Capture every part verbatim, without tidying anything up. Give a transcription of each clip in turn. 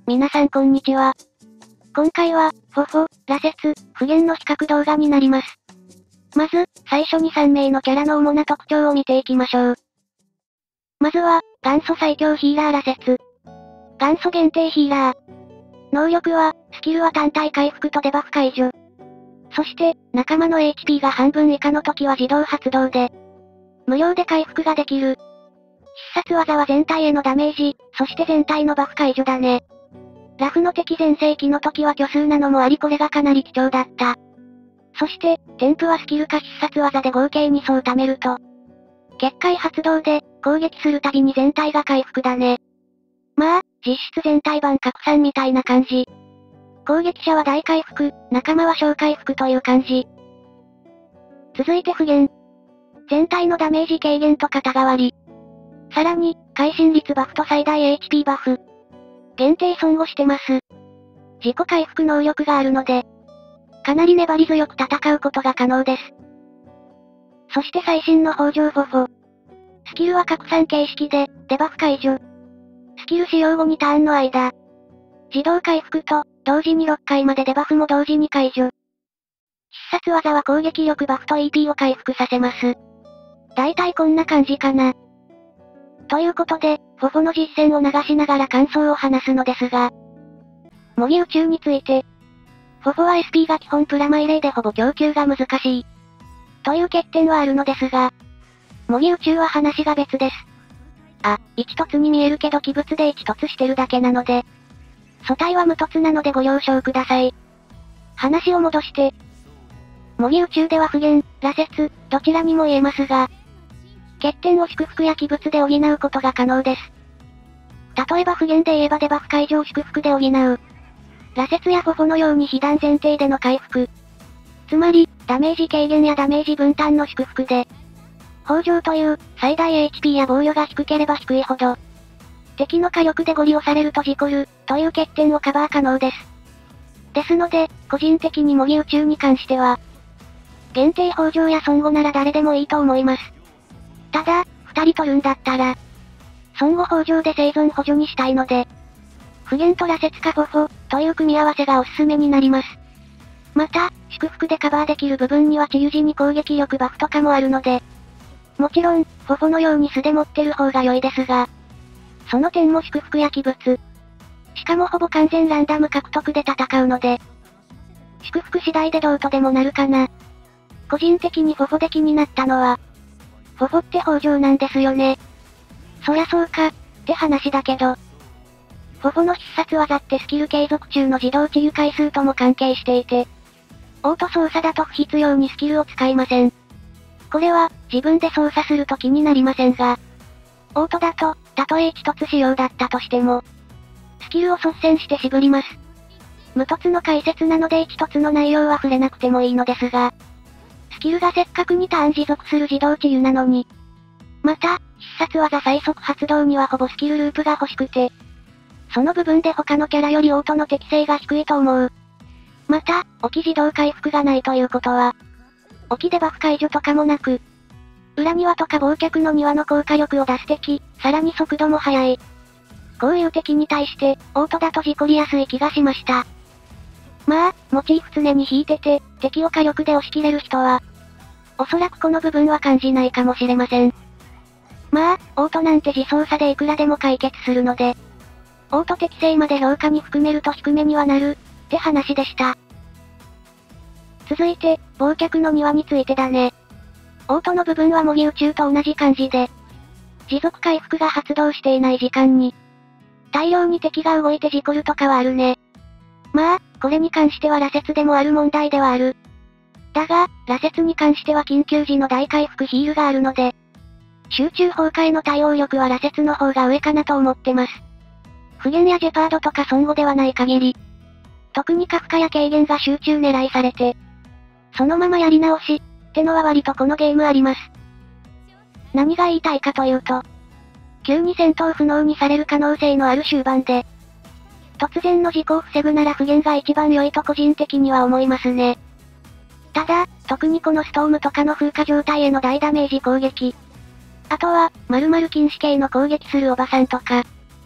皆さんこんにちは。今回は、フォフォ、羅刹、不言の比較動画になります。まず、最初にさん名のキャラの主な特徴を見ていきましょう。まずは、元祖最強ヒーラー羅刹。元祖限定ヒーラー。能力は、スキルは単体回復とデバフ解除。そして、仲間の エイチピー が半分以下の時は自動発動で、無料で回復ができる。必殺技は全体へのダメージ、そして全体のバフ解除だね。ラフの敵全盛期の時は虚数なのもありこれがかなり貴重だった。そして、添付はスキルか必殺技で合計に層貯めると、結界発動で、攻撃するたびに全体が回復だね。まあ、実質全体版拡散みたいな感じ。攻撃者は大回復、仲間は小回復という感じ。続いて不言。全体のダメージ軽減と肩代わり。さらに、会心率バフと最大 エイチピー バフ。限定損をしてます。自己回復能力があるので、かなり粘り強く戦うことが可能です。そして最新の北条フォフォ。スキルは拡散形式で、デバフ解除。スキル使用後にターンの間、自動回復と、同時にろっかいまでデバフも同時に解除。必殺技は攻撃力バフと イーピー を回復させます。だいたいこんな感じかな。ということで、フォフォの実践を流しながら感想を話すのですが、模擬宇宙について、フォフォは エスピー が基本プラマイレイでほぼ供給が難しい。という欠点はあるのですが、模擬宇宙は話が別です。あ、一突に見えるけど鬼物で一突してるだけなので、素体は無突なのでご了承ください。話を戻して、模擬宇宙では不言、羅刹、どちらにも言えますが、欠点を祝福や鬼物で補うことが可能です。例えば不言で言えばデバフ解除を祝福で補う。羅刹やフォフォのように被弾前提での回復。つまり、ダメージ軽減やダメージ分担の祝福で、北条という、最大 エイチピー や防御が低ければ低いほど、敵の火力でゴリ押されると事故る、という欠点をカバー可能です。ですので、個人的に模擬宇宙に関しては、限定北条や孫悟なら誰でもいいと思います。ただ、二人取るんだったら、孫悟北条で生存補助にしたいので、不言と羅刹かフォフォ、という組み合わせがおすすめになります。また、祝福でカバーできる部分には治癒時に攻撃力バフとかもあるので、もちろん、フォフォのように素で持ってる方が良いですが、その点も祝福や鬼物。しかもほぼ完全ランダム獲得で戦うので、祝福次第でどうとでもなるかな。個人的にフォフォで気になったのは、フォフォって北条なんですよね。そりゃそうか、って話だけど。フォフォの必殺技ってスキル継続中の自動治癒回数とも関係していて、オート操作だと不必要にスキルを使いません。これは、自分で操作すると気になりませんが、オートだと、たとえ一突仕様だったとしても、スキルを率先して絞ります。無突の解説なので一突の内容は触れなくてもいいのですが、スキルがせっかくにターン持続する自動治癒なのに、また、必殺技最速発動にはほぼスキルループが欲しくて、その部分で他のキャラよりオートの適性が低いと思う。また、置き自動回復がないということは、置きデバフ解除とかもなく、裏庭とか忘却の庭の効果力を出す敵、さらに速度も速い。こういう敵に対して、オートだと事故りやすい気がしました。まあ、モチーフ常に引いてて、敵を火力で押し切れる人は、おそらくこの部分は感じないかもしれません。まあ、オートなんて自走作でいくらでも解決するので、オート適性まで評価に含めると低めにはなる、って話でした。続いて、忘却の庭についてだね。オートの部分は模擬宇宙と同じ感じで、持続回復が発動していない時間に、大量に敵が動いて事故るとかはあるね。まあ、これに関しては羅刹でもある問題ではある。だが、羅刹に関しては緊急時の大回復ヒールがあるので、集中崩壊の対応力は羅刹の方が上かなと思ってます。不言やジェパードとか孫悟ではない限り、特にカフカや軽減が集中狙いされて、そのままやり直し、ってのは割とこのゲームあります。何が言いたいかというと、急に戦闘不能にされる可能性のある終盤で、突然の事故を防ぐなら不言が一番良いと個人的には思いますね。ただ、特にこのストームとかの風化状態への大ダメージ攻撃。あとは、〇〇禁止系の攻撃するおばさんとか、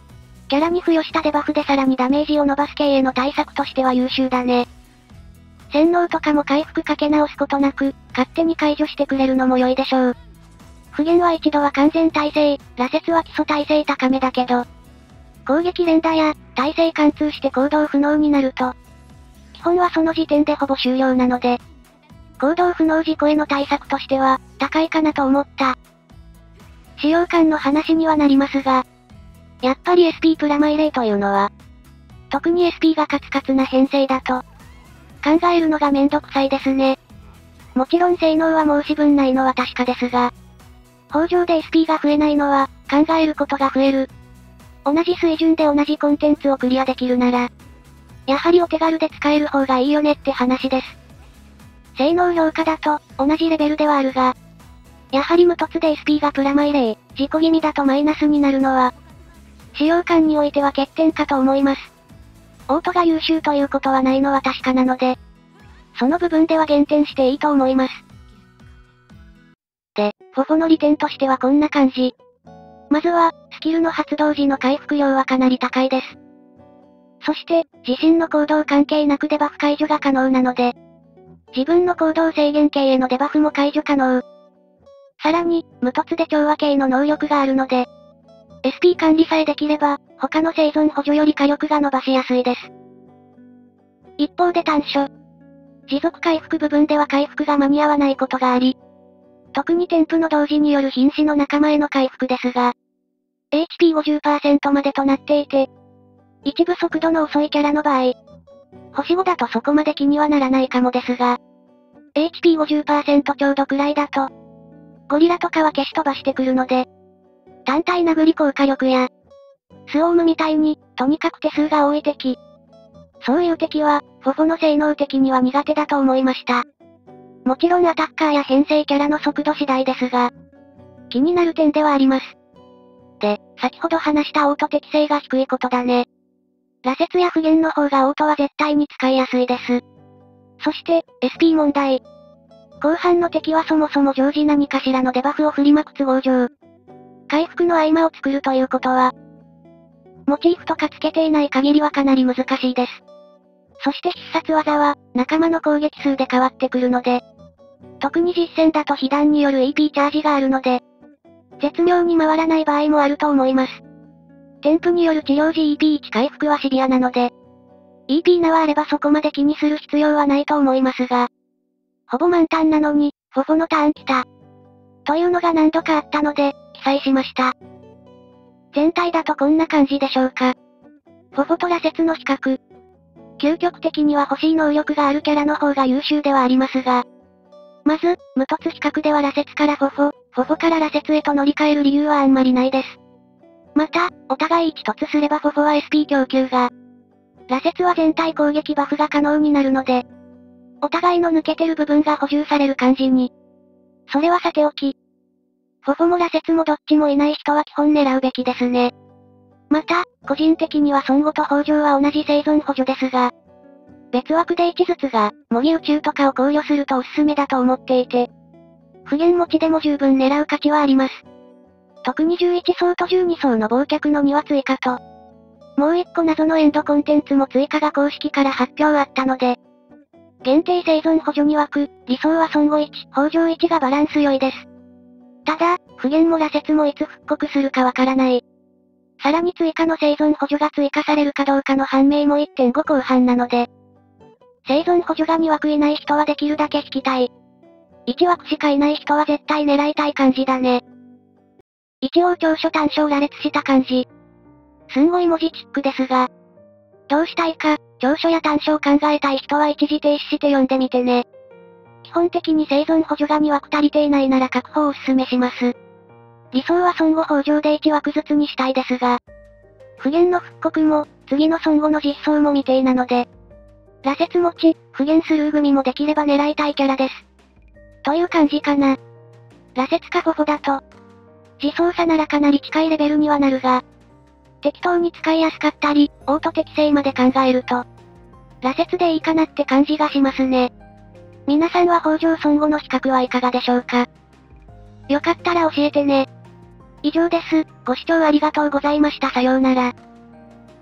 キャラに付与したデバフでさらにダメージを伸ばす系への対策としては優秀だね。洗脳とかも回復かけ直すことなく、勝手に解除してくれるのも良いでしょう。不言は一度は完全耐性、羅刹は基礎耐性高めだけど、攻撃連打や、耐性貫通して行動不能になると、基本はその時点でほぼ終了なので、行動不能事故への対策としては、高いかなと思った。使用感の話にはなりますが、やっぱり エスピー プラマイレイというのは、特に エスピー がカツカツな編成だと、考えるのがめんどくさいですね。もちろん性能は申し分ないのは確かですが、法上で エスピー が増えないのは、考えることが増える。同じ水準で同じコンテンツをクリアできるなら、やはりお手軽で使える方がいいよねって話です。性能評価だと、同じレベルではあるが、やはり無凸で エスピー がプラマイレイ、自己気味だとマイナスになるのは、使用感においては欠点かと思います。オートが優秀ということはないのは確かなので、その部分では減点していいと思います。で、フォフォの利点としてはこんな感じ。まずは、スキルの発動時の回復量はかなり高いです。そして、自身の行動関係なくデバフ解除が可能なので、自分の行動制限系へのデバフも解除可能。さらに、無凸で調和系の能力があるので、エスピー 管理さえできれば、他の生存補助より火力が伸ばしやすいです。一方で短所。持続回復部分では回復が間に合わないことがあり、特に添付の同時による瀕死の仲間への回復ですが、エイチピーごじゅっパーセント までとなっていて、一部速度の遅いキャラの場合、星ごだとそこまで気にはならないかもですが、エイチピーごじゅっパーセント ちょうどくらいだと、ゴリラとかは消し飛ばしてくるので、単体殴り効果力や、スオームみたいに、とにかく手数が多い敵。そういう敵は、フォフォの性能的には苦手だと思いました。もちろんアタッカーや編成キャラの速度次第ですが、気になる点ではあります。で、先ほど話したオート適性が低いことだね。羅刹や不言の方がオートは絶対に使いやすいです。そして、エスピー 問題。後半の敵はそもそも常時何かしらのデバフを振りまく都合上。回復の合間を作るということは、モチーフとかつけていない限りはかなり難しいです。そして必殺技は、仲間の攻撃数で変わってくるので、特に実戦だと被弾による イーピー チャージがあるので、絶妙に回らない場合もあると思います。添付による治療時 イーピーいち 回復はシビアなので、イーピー なはあればそこまで気にする必要はないと思いますが、ほぼ満タンなのに、フォフォのターン来た。というのが何度かあったので、記載しました。全体だとこんな感じでしょうか。フォフォと羅刹の比較。究極的には欲しい能力があるキャラの方が優秀ではありますが、まず、無凸比較では羅刹からフォフォ、フォフォから羅刹へと乗り換える理由はあんまりないです。また、お互い一凸すればフォフォは エスピー 供給が、羅刹は全体攻撃バフが可能になるので、お互いの抜けてる部分が補充される感じに。それはさておき。フォフォも羅刹もどっちもいない人は基本狙うべきですね。また、個人的には孫悟と北条は同じ生存補助ですが、別枠でいちずつが、模擬宇宙とかを考慮するとおすすめだと思っていて、不言持ちでも十分狙う価値はあります。特にじゅういち層とじゅうに層の忘却のには追加と、もう一個謎のエンドコンテンツも追加が公式から発表あったので、限定生存補助に枠、理想は孫悟いち、北条いちがバランス良いです。ただ、不言も羅刹もいつ復刻するかわからない。さらに追加の生存補助が追加されるかどうかの判明も いってんご 後半なので、生存補助がに枠いない人はできるだけ引きたい。いち枠しかいない人は絶対狙いたい感じだね。一応長所短所を羅列した感じ。すんごい文字チックですが、どうしたいか、長所や短所を考えたい人は一時停止して読んでみてね。基本的に生存補助がに枠足りていないなら確保をお勧めします。理想は孫悟北条でいち枠ずつにしたいですが、不言の復刻も、次の孫悟の実装も未定なので、羅刹持ち、不言スルー組もできれば狙いたいキャラです。という感じかな。羅刹かフォフォだと、自走差ならかなり近いレベルにはなるが、適当に使いやすかったり、オート適性まで考えると、羅刹でいいかなって感じがしますね。皆さんは北条孫悟の比較はいかがでしょうか。よかったら教えてね。以上です。ご視聴ありがとうございました。さようなら。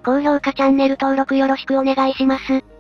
高評価チャンネル登録よろしくお願いします。